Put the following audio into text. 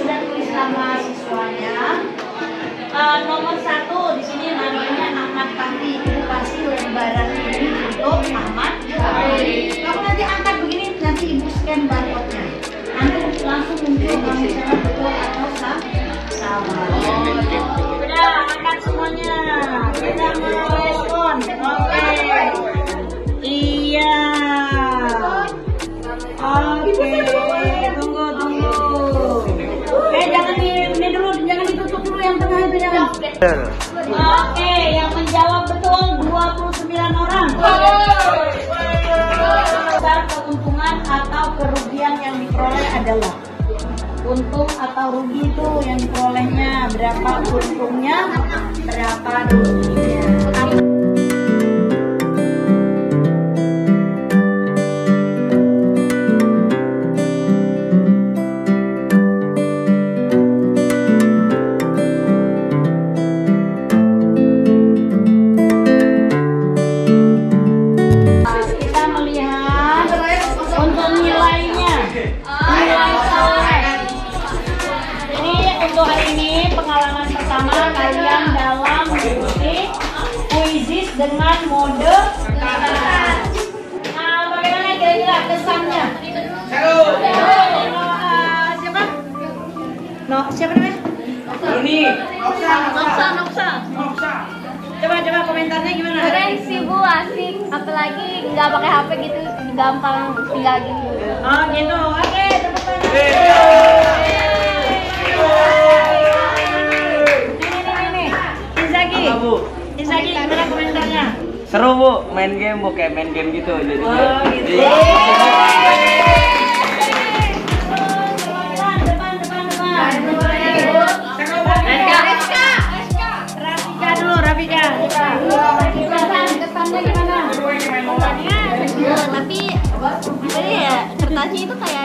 sudah tulis nama siswanya. Nomor 1 di sini namanya Ahmad Fahri. Ibu kasih lembaran ini untuk Ahmad Fahri. Kamu nanti angkat begini, nanti ibu scan barcode-nya. Nanti langsung muncul kalau misalnya betul atau salah. Udah angkat semuanya. Kita mau respon. Oke. Iya. Oke. Tunggu. Jangan ini dulu, jangan ditutup dulu yang tengah itu jangan. Oke, yang menjawab betul 29 orang. Besar keuntungan atau kerugian yang diperoleh adalah untung atau rugi itu yang diperolehnya, berapa untungnya, berapa ruginya. Untuk hari ini pengalaman pertama kalian dalam mengikuti kuisis dengan mode kata. Nah, bagaimana kira-kira kesannya? Seru. Siapa? Siapa namanya? Ini. Noksa. Coba komentarnya gimana? Keren sih Bu, asik. Apalagi nggak pakai HP gitu, gampang tinggal gitu. Oh gitu. Oke, tepuk tangan. Inzaghi, gimana komentarnya? Seru Bu, main game Bu, kayak main game gitu jadi. Oh gitu. Depan. Rafika. Kesannya gimana? Kesannya tapi ya kertasnya itu kayak